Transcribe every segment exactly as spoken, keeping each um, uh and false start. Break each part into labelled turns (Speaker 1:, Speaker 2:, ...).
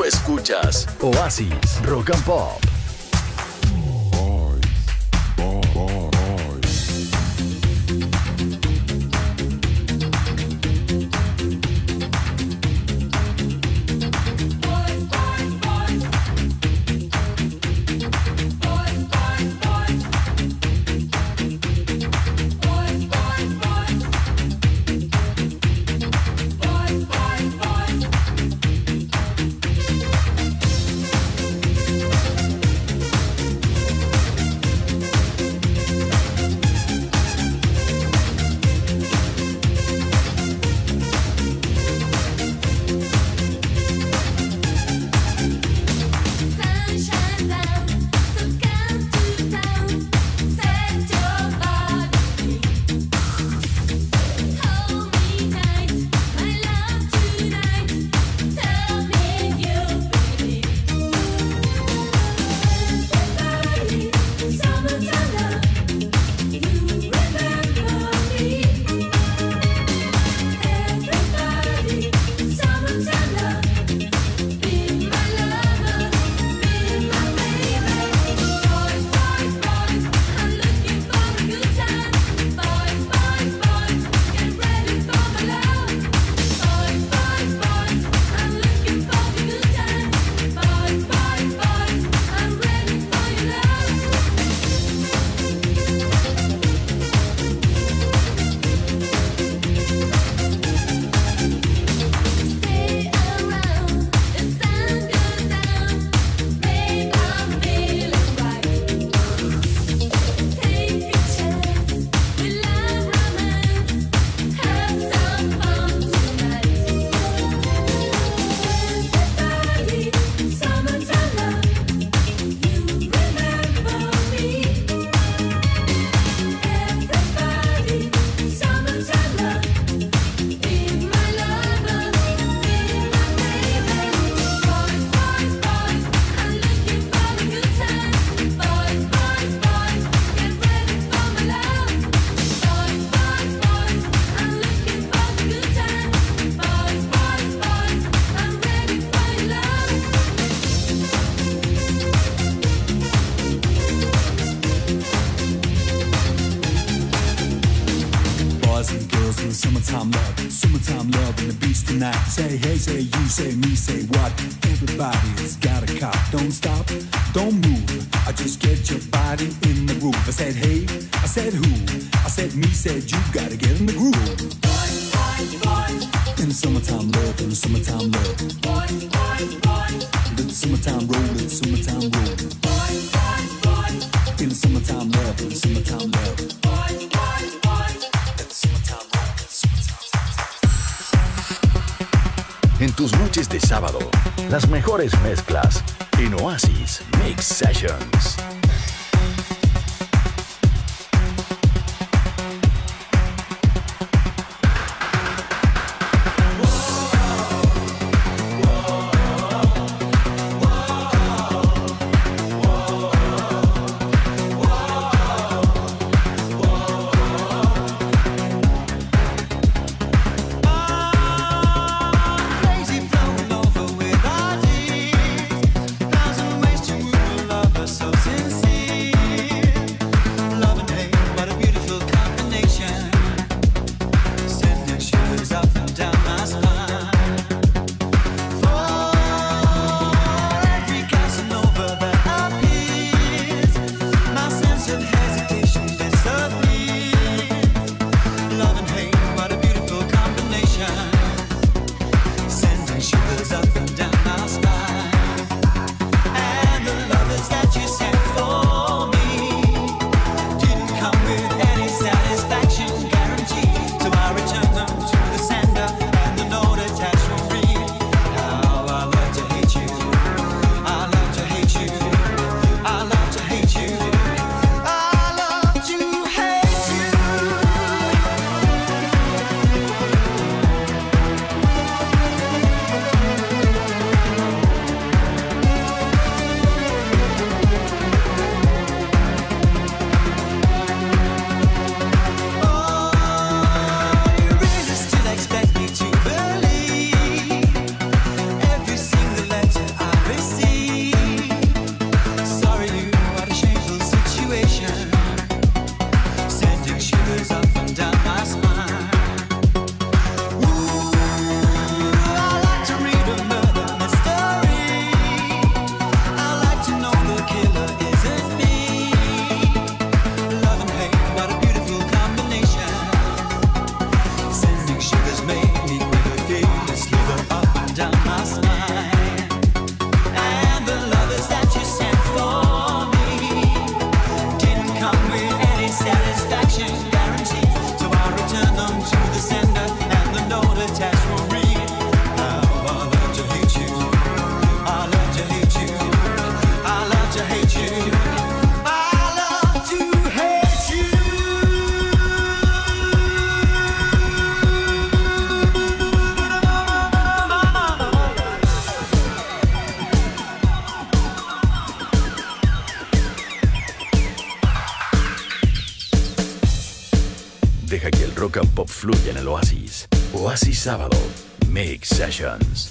Speaker 1: escuchas Oasis Rock and Pop.
Speaker 2: Say hey, say you, say me, say what? Everybody's got a cop. Don't stop, don't move. I just get your body in the groove. I said hey, I said who? I said me, said you. Gotta get in the groove. Boys, boys, boys. In the summertime love, in the summertime love. Boys, boys, boys. Let the summertime roll, let the summertime roll. Boys, boys, boys. In the summertime love, in the summertime love. Boys, boys, boys. Let the summertime roll, let the summertime roll.
Speaker 1: En tus noches de sábado, las mejores mezclas en Oasis Mix Sessions.
Speaker 3: Thousand ways to move a lover so sincere.
Speaker 1: Deja que el rock and pop fluya en el Oasis. Oasis Sábado Mix Sessions.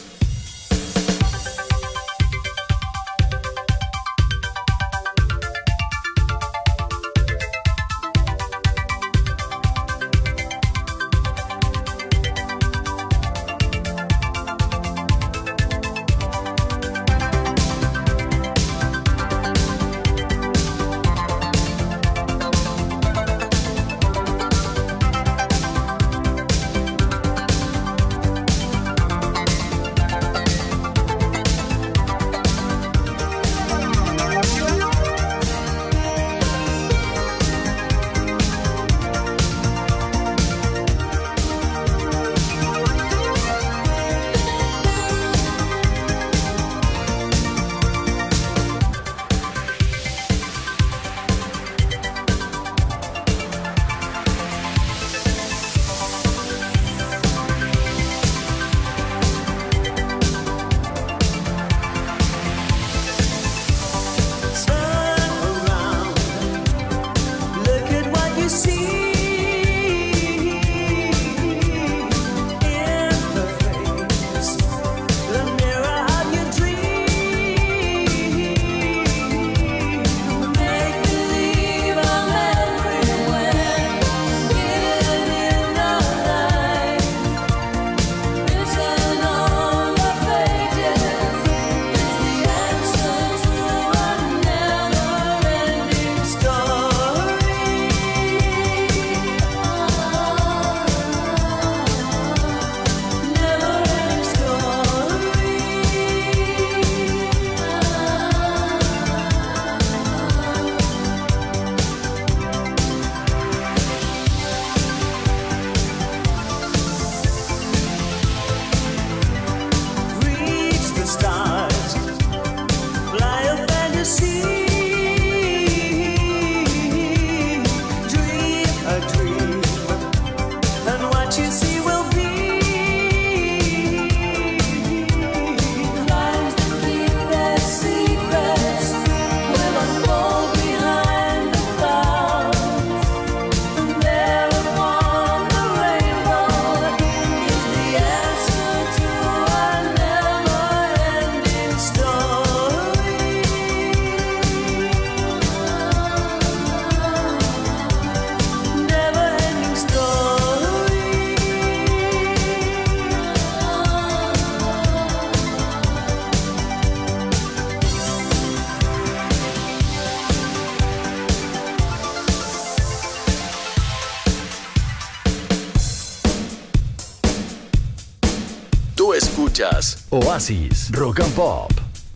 Speaker 1: Escuchas Oasis Rock and Pop.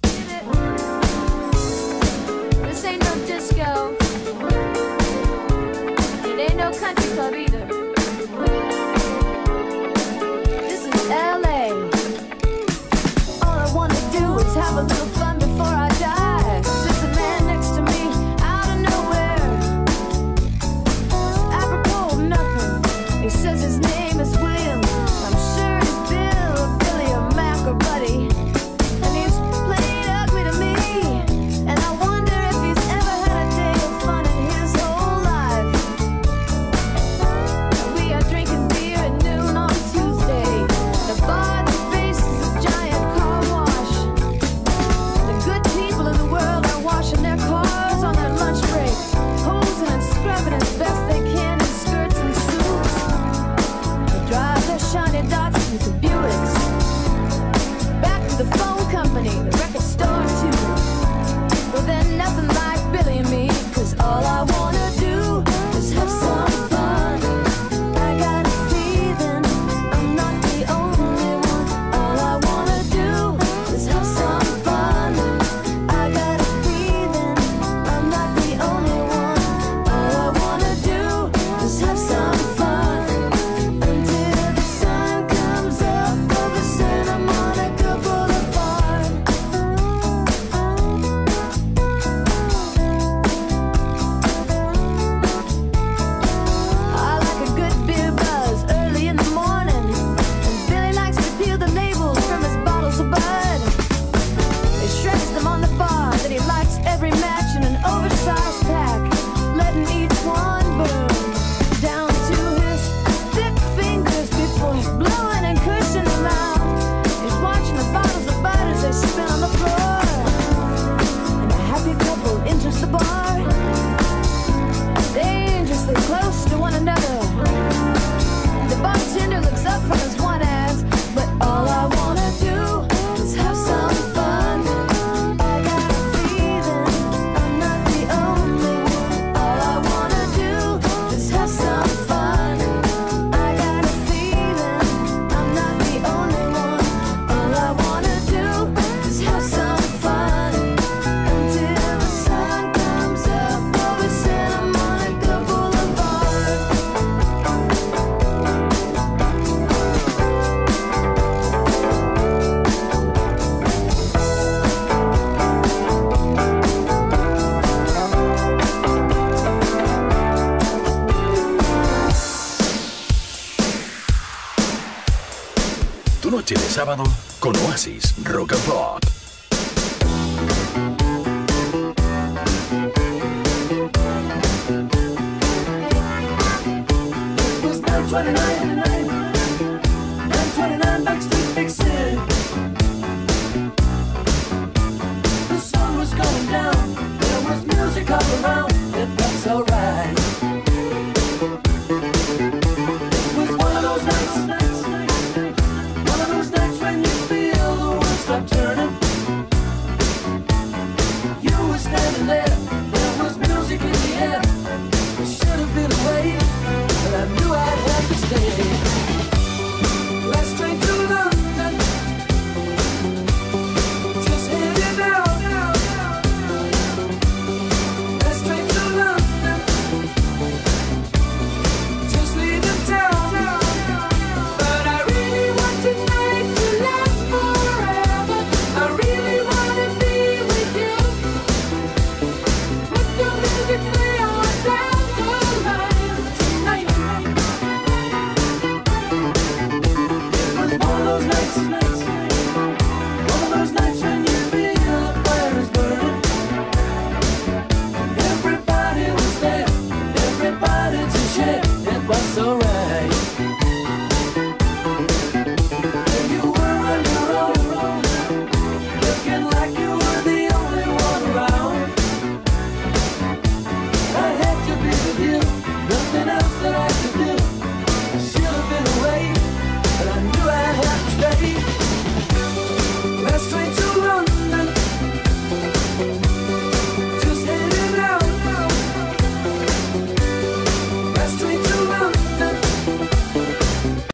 Speaker 3: This ain't no disco. It ain't no country club either. This is L A. All I wanna do is have a little fun before I die. There's a man next to me out of nowhere. It's apropos of nothing. He says his name is William. I'm sure he's Bill or Billy or Mac or Buddy. And he's played ugly to me. And I wonder if he's ever had a day of fun in his whole life. We are drinking beer at noon on Tuesday. The bar that faces a giant car wash. The good people of the world are washing their cars on their lunch break, hosing and scrubbing as best they can in skirts and suits. They drive their shiny Datsuns and Buicks back to the phone company, the record store too. Well, they're nothing like Billy and me, 'cause all I wanna do is have some fun. I got a feeling I'm not the only one. All I wanna do is have some fun. I got a feeling I'm not the only one. All I wanna do is have some fun until the sun comes up.
Speaker 1: Tu noche de sábado con Oasis Rock and Pop.
Speaker 4: twenty-nine, nine twenty-nine Backstreet Big City. The sun was going down, there was music all around, it felt so right. It was one of those nights, one of those nights when you feel the world stop turning. You were standing there, there was music in the air. We should have been away, but I knew I'd have to stay. Last train to London, just heading out. Last train to London, just leaving town. But I really want tonight to last forever. I really want to be with you. Let the music play on down the line tonight. It was one of those nights, one of those nights when you feel the fire is burning. Everybody was there, everybody to share. It was so right.